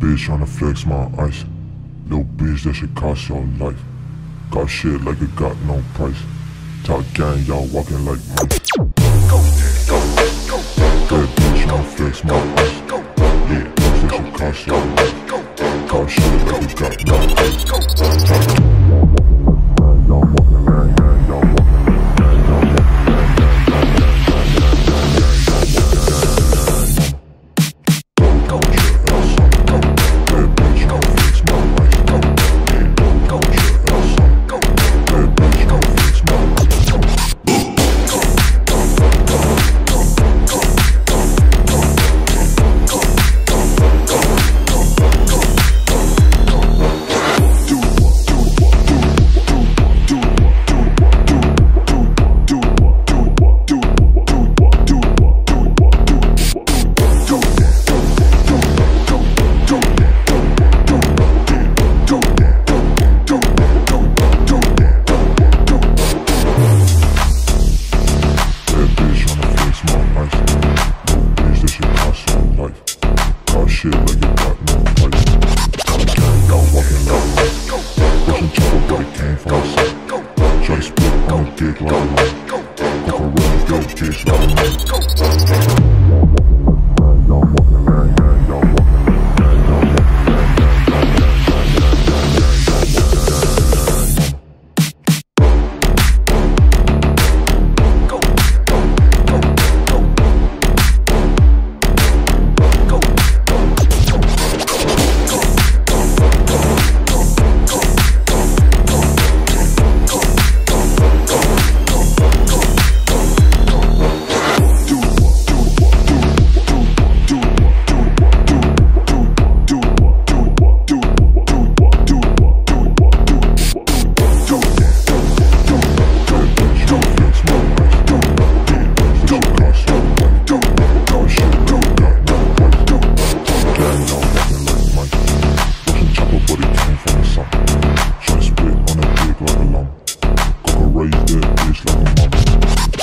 bitch tryna flex my ice. Little bitch, that shit cost your life. Got shit like it got no price. Top gang, y'all walking like mice. That bitch tryna flex my ice. Yeah, that shit cost your life. Got shit like it got no price. Y'all walking like raise that bitch like a mama.